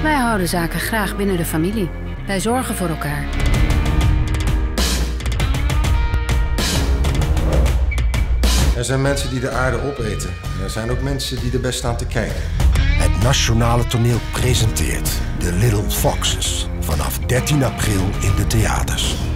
Wij houden zaken graag binnen de familie. Wij zorgen voor elkaar. Er zijn mensen die de aarde opeten. En er zijn ook mensen die er best staan te kijken. Het Nationale Toneel presenteert The Little Foxes. Vanaf 13 april in de theaters.